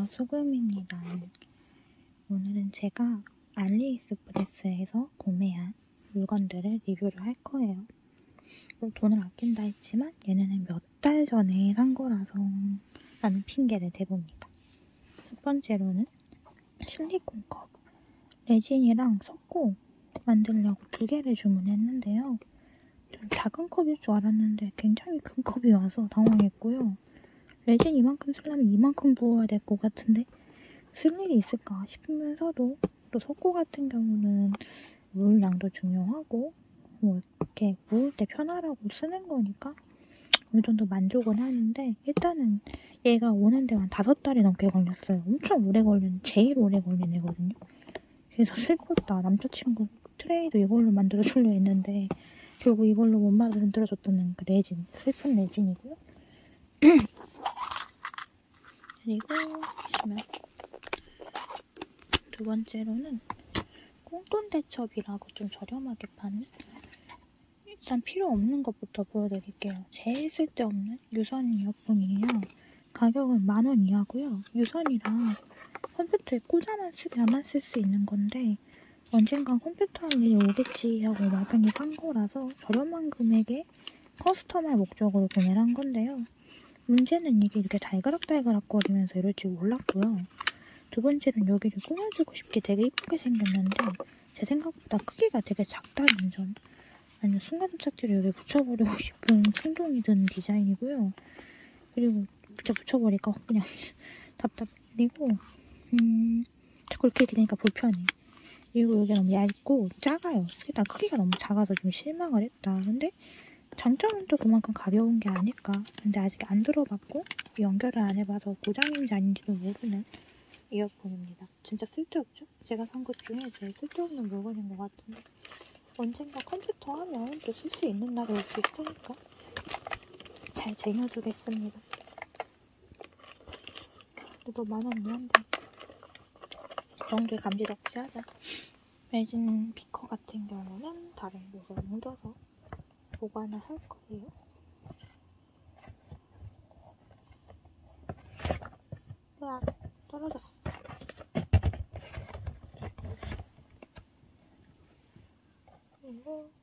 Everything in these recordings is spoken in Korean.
소금입니다. 오늘은 제가 알리익스프레스에서 구매한 물건들을 리뷰를 할 거예요. 돈을 아낀다 했지만 얘네는 몇 달 전에 산 거라서 라는 핑계를 대봅니다. 첫 번째로는 실리콘 컵. 레진이랑 섞고 만들려고 2개를 주문했는데요. 좀 작은 컵일 줄 알았는데 굉장히 큰 컵이 와서 당황했고요. 레진 이만큼 쓰려면 이만큼 부어야 될 것 같은데 쓸 일이 있을까 싶으면서도 또 석고 같은 경우는 물량도 중요하고 뭐 이렇게 모을 때 편하라고 쓰는 거니까 어느 정도 만족은 하는데 일단은 얘가 오는 데만 5달이 넘게 걸렸어요. 엄청 오래 걸리는, 제일 오래 걸린 애거든요. 그래서 슬펐다. 남자친구 트레이도 이걸로 만들어주려 했는데 결국 이걸로 못 만들어줬다는 그 레진, 슬픈 레진이고요. 그리고 보시면 두 번째로는 꽁돈대첩이라고 좀 저렴하게 파는, 일단 필요 없는 것부터 보여드릴게요. 제일 쓸데없는 유선 이어폰이에요. 가격은 10,000원 이하고요. 유선이랑 컴퓨터에 꽂아만 쓸 수 있는 건데 언젠간 컴퓨터 할 일이 오겠지 하고 막연히 산 거라서 저렴한 금액에 커스텀할 목적으로 구매를 한 건데요. 문제는 이게 이렇게 달그락달그락 거리면서 이럴 줄 몰랐고요. 두 번째는 여기를 꾸며주고 싶게 되게 이쁘게 생겼는데 제 생각보다 크기가 되게 작다는 점. 아니면 순간착지를 여기 붙여버리고 싶은 충동이 드는 디자인이고요. 그리고 진짜 붙여버리니까 그냥 답답해리고 자꾸 이렇게 되니까 불편해. 그리고 여기 너무 얇고 작아요. 일단 크기가 너무 작아서 좀 실망을 했다. 근데 장점은 또 그만큼 가벼운 게 아닐까. 근데 아직 안 들어봤고 연결을 안 해봐서 고장인지 아닌지도 모르는 이어폰입니다. 진짜 쓸데없죠? 제가 산 것 중에 제일 쓸데없는 물건인 것 같은데 언젠가 컴퓨터 하면 또 쓸 수 있는 날이 올 수 있으니까 잘 쟁여두겠습니다. 그래도 10,000원이 한데 이 정도의 감질 없이 하자. 레진 비커 같은 경우는 다른 곳에 옮겨서 보관을 할 거예요. 으악, 떨어졌어. 그리고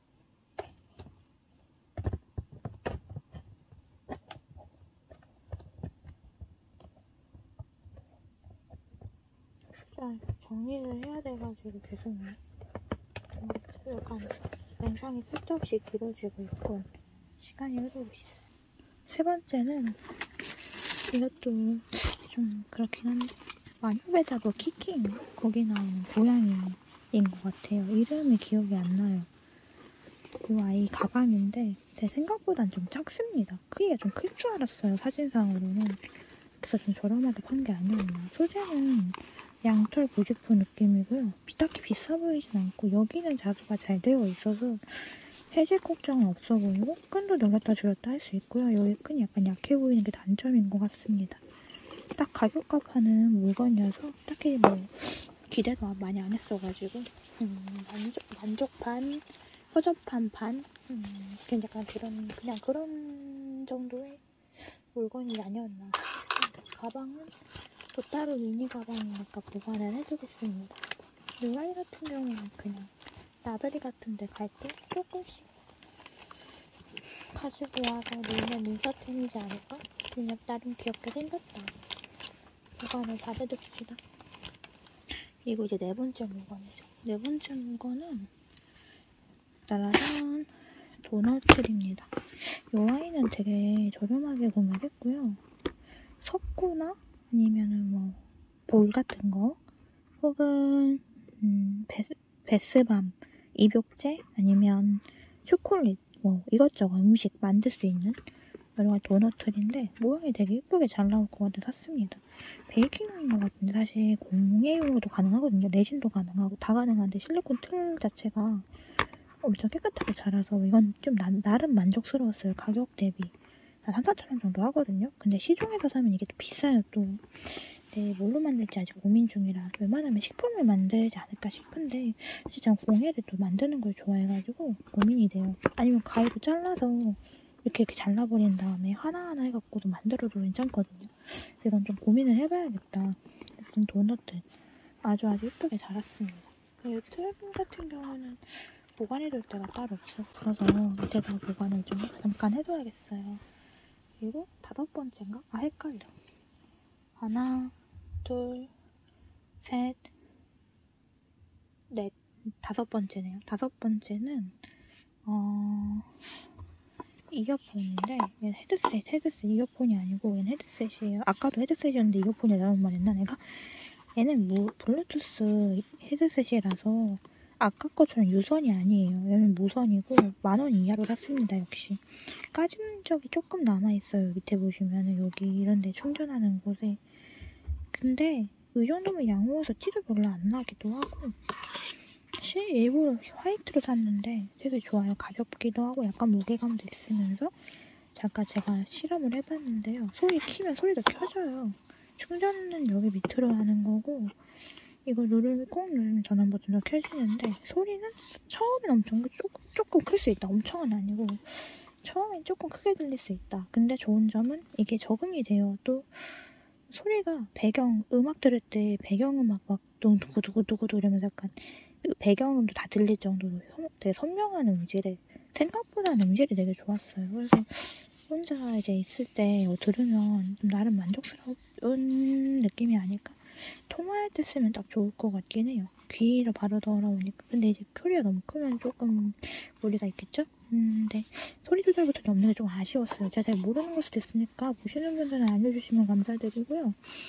정리를 해야 돼가지고 죄송해요. 약간 영상이 쓸데없이 길어지고 있고 시간이 흐르고 있어요. 세 번째는 이것도 좀 그렇긴 한데 마녀베자도 키킹 거기 나오는 고양이인 것 같아요. 이름이 기억이 안 나요. 이 아이 가방인데 제 생각보단 좀 작습니다. 크기가 좀 클 줄 알았어요, 사진상으로는. 그래서 좀 저렴하게 판 게 아니었나. 소재는 양털 고지프 느낌이고요. 딱히 비싸 보이진 않고 여기는 자수가 잘 되어 있어서 해질 걱정은 없어 보이고 끈도 늘렸다 줄였다 할 수 있고요. 여기 끈이 약간 약해 보이는 게 단점인 것 같습니다. 딱 가격값 하는 물건이어서 딱히 뭐 기대도 많이 안 했어가지고 만족 반, 허접한 반, 약간 그냥 그런 정도의 물건이 아니었나. 가방은 또 따로 미니 가방이니까 보관을 해두겠습니다. 이 아이 같은 경우는 그냥 나들이 같은 데 갈 때 조금씩 가지고 와서 놀면 인사템이지 않을까? 그냥 나름 귀엽게 생겼다. 보관을 잘 해둡시다. 그리고 이제 네 번째 물건이죠. 네 번째 물건은 짜라잔, 도넛들입니다. 이 아이는 되게 저렴하게 구매했고요. 석고나 아니면은 뭐 볼 같은 거 혹은 베스밤, 입욕제 아니면 초콜릿 뭐 이것저것 음식 만들 수 있는 여러 가지 도넛들인데 모양이 되게 예쁘게 잘 나올 것 같아서 샀습니다. 베이킹용인 것 같은데 사실 공예용으로도 가능하거든요. 레진도 가능하고 다 가능한데 실리콘 틀 자체가 엄청 깨끗하게 자라서 이건 좀 나름 만족스러웠어요. 가격 대비 한 3,000~4,000원 정도 하거든요. 근데 시중에서 사면 이게 또 비싸요. 또 뭘로 만들지 아직 고민 중이라 웬만하면 식품을 만들지 않을까 싶은데 사실 저는 공예를 또 만드는 걸 좋아해가지고 고민이 돼요. 아니면 가위로 잘라서 이렇게 잘라버린 다음에 하나하나 해갖고도 만들어도 괜찮거든요. 이건 좀 고민을 해봐야겠다. 일단 도너트 아주 예쁘게 자랐습니다. 이 트래핑 같은 경우는 보관해둘 데가 따로 없어서 밑에다 보관을 좀 잠깐 해둬야겠어요. 그리고 5번째인가? 아, 헷갈려. 하나, 둘, 셋, 넷, 5번째네요. 5번째는 이어폰인데 얘는 헤드셋 이어폰이 아니고 얘는 헤드셋이에요. 아까도 헤드셋이었는데 이어폰이 나온 말했나 내가? 얘는 블루투스 헤드셋이라서 아까 것처럼 유선이 아니에요. 얘는 무선이고 10,000원 이하로 샀습니다. 역시 까지는 적이 조금 남아있어요. 밑에 보시면 여기 이런데 충전하는 곳에. 근데 이 정도면 양호해서 티도 별로 안 나기도 하고 일부러 화이트로 샀는데 되게 좋아요. 가볍기도 하고 약간 무게감도 있으면서 잠깐 제가 실험을 해봤는데요. 소리 키면 소리도 켜져요. 충전은 여기 밑으로 하는 거고 이거 꼭 누르면 전원 버튼도 켜지는데 소리는 처음엔 엄청 조금 클 수 있다. 엄청은 아니고 처음엔 조금 크게 들릴 수 있다. 근데 좋은 점은 이게 적응이 돼요. 또 소리가 음악 들을 때 배경음악 막 두구두구두구두 이러면서 약간 배경음도 다 들릴 정도로 되게 선명한 음질에 생각보다는 음질이 되게 좋았어요. 그래서 혼자 이제 있을 때 들으면 좀 나름 만족스러운 느낌이 아닐까? 통화할 때 쓰면 딱 좋을 것 같긴 해요. 귀로 바로 돌아오니까. 근데 이제 소리가 너무 크면 조금 무리가 있겠죠? 근데 소리 조절 버튼이 없는 게 좀 아쉬웠어요. 제가 잘 모르는 걸 수도 있으니까 보시는 분들은 알려주시면 감사드리고요.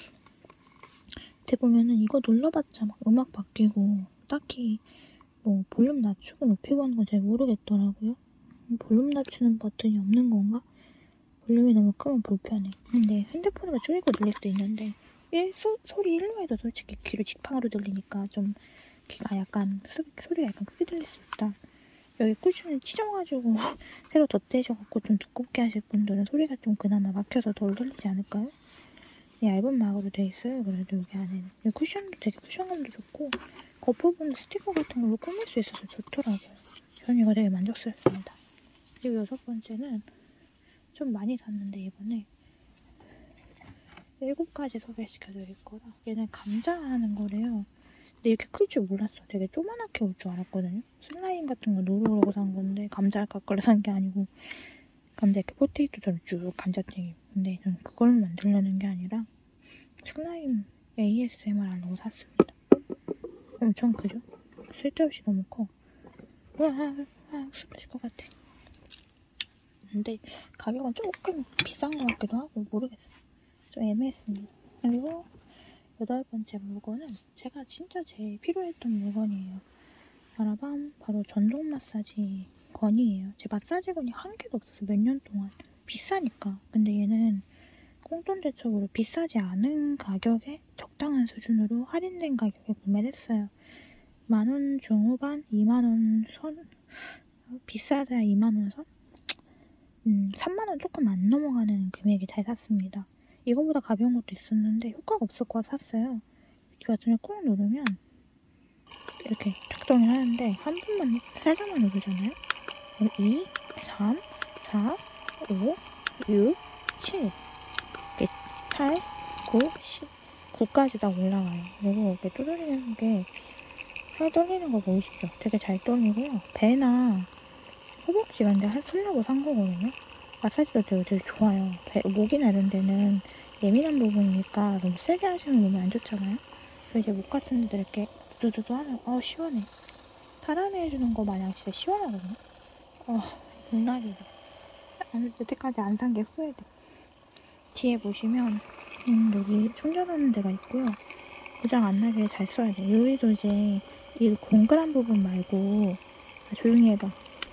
밑에 보면은 이거 눌러봤자 막 음악 바뀌고 딱히 뭐 볼륨 낮추고 높이고 하는 건 잘 모르겠더라고요. 볼륨 낮추는 버튼이 없는 건가? 볼륨이 너무 크면 불편해. 근데 핸드폰으로 줄이고 들릴 수도 있는데 소리 1로 해도 솔직히 귀로 지팡이로 들리니까 좀 귀가 약간 소리가 약간 크게 들릴 수 있다. 여기 쿠션을 찢어가지고 새로 덧대셔갖고 좀 두껍게 하실 분들은 소리가 좀 그나마 막혀서 덜 들리지 않을까요? 얇은 막으로 돼 있어요. 그래도 여기 안에는 이 쿠션도 되게 쿠션감도 좋고 겉부분 스티커 같은 걸로 꾸밀 수 있어서 좋더라고요. 저는 이거 되게 만족스럽습니다. 그리고 6번째는 좀 많이 샀는데 이번에 7가지 소개시켜드릴 거라. 얘는 감자 하는 거래요. 근데 이렇게 클 줄 몰랐어. 되게 조그맣게 올 줄 알았거든요. 슬라임 같은 거 놓으려고 산 건데 감자 깎으려 산 게 아니고 감자 이렇게 포테이토처럼 쭉 감자튀김. 근데 저는 그걸 만들려는 게 아니라 슬라임 ASMR 하려고 샀습니다. 엄청 크죠? 쓸데없이 너무 커. 와, 쓰러질 것 같아. 근데 가격은 조금 비싼 것 같기도 하고 모르겠어요. 좀 애매했습니다. 그리고 8번째 물건은 제가 진짜 제일 필요했던 물건이에요. 바라밤 바로 전동 마사지 건이에요. 제 마사지 건이 한 개도 없었어요. 몇 년 동안. 비싸니까. 근데 얘는 공돈대첩으로 비싸지 않은 가격에 적당한 수준으로 할인된 가격에 구매를 했어요. 10,000원 중후반, 20,000원 선, 비싸야 20,000원 선? 30,000원 조금 안 넘어가는 금액에 잘 샀습니다. 이거보다 가벼운 것도 있었는데 효과가 없을 것 같아 샀어요. 이렇게 버튼을 꾹 누르면 이렇게 작동을 하는데 한 번만 살짝만 누르잖아요. 2, 3, 4, 5, 6, 7 이렇게 8, 9, 10 9까지 딱 올라가요. 그리고 이렇게 두드리는 게 살 떨리는 거 보이시죠? 되게 잘 떨리고요. 배나 허벅지 이런 데 쓰려고 산 거거든요. 마사지도 되게 좋아요. 목이나 이런 데는 예민한 부분이니까 너무 세게 하시면 몸에 안 좋잖아요. 그래서 이제 목 같은 데도 이렇게 두두두 하면 시원해. 사람이 해주는 거 마냥 진짜 시원하거든요. 극락이다. 여태까지 안 산 게 후회돼. 뒤에 보시면 여기 충전하는 데가 있고요. 고장 안 나게 잘 써야 돼. 여기도 이제 이 동그란 부분 말고 조용히 해봐.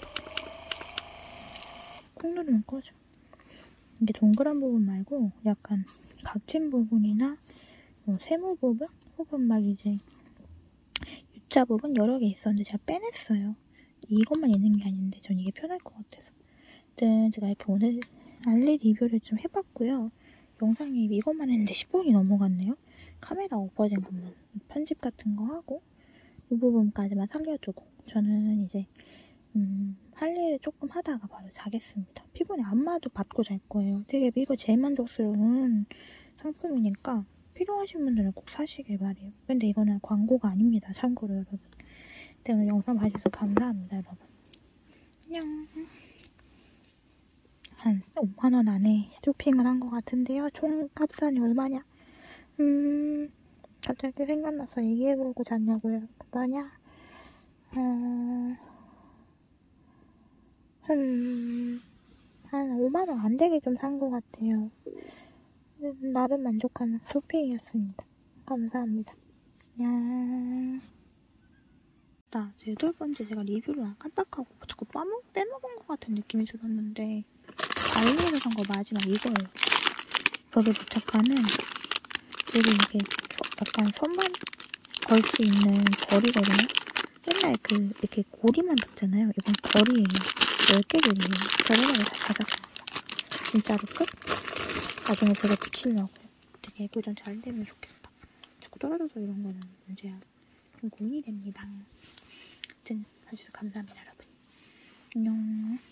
꾹 누르면 꺼져. 이게 동그란 부분 말고 약간 각진 부분이나 세모 부분 혹은 막 이제 U자 부분 여러 개 있었는데 제가 빼냈어요. 이것만 있는 게 아닌데 전 이게 편할 것 같아서. 아무튼 제가 이렇게 오늘 알리 리뷰를 좀 해봤고요. 영상이 이것만 했는데 10분이 넘어갔네요. 카메라 엎어진 것만 편집 같은 거 하고 이 부분까지만 살려주고 저는 이제 할 일을 조금 하다가 바로 자겠습니다. 피곤해. 안마도 받고 잘 거예요. 되게 이거 제일 만족스러운 상품이니까 필요하신 분들은 꼭 사시길 바래요. 근데 이거는 광고가 아닙니다. 참고로 여러분. 네, 오늘 영상 봐주셔서 감사합니다, 여러분. 안녕. 한 5만원 안에 쇼핑을 한 것 같은데요. 총 합산이 얼마냐? 갑자기 생각나서 얘기해보고 잤냐고요. 그거냐? 한 5만원 안 되게 좀 산 것 같아요. 나름 만족하는 쇼핑이었습니다. 감사합니다. 안녕. 제 8번째 제가 리뷰를 깜빡하고 자꾸 빼먹은 것 같은 느낌이 들었는데 알리에서 산 거 마지막 이거예요. 벽에 부착하는 그리고 이게 약간 손만 걸 수 있는 거리거든요. 옛날 이렇게 고리만 봤잖아요. 이건 거리예요. 10개들이에요. 저렴하게 잘 찾았습니다. 진짜로 끝? 나중에 그거 붙이려고요. 되게 예쁘전 잘 되면 좋겠다. 자꾸 떨어져서 이런 거는 문제야. 좀 고민이 됩니다. 아무튼 봐주셔서 감사합니다, 여러분. 안녕.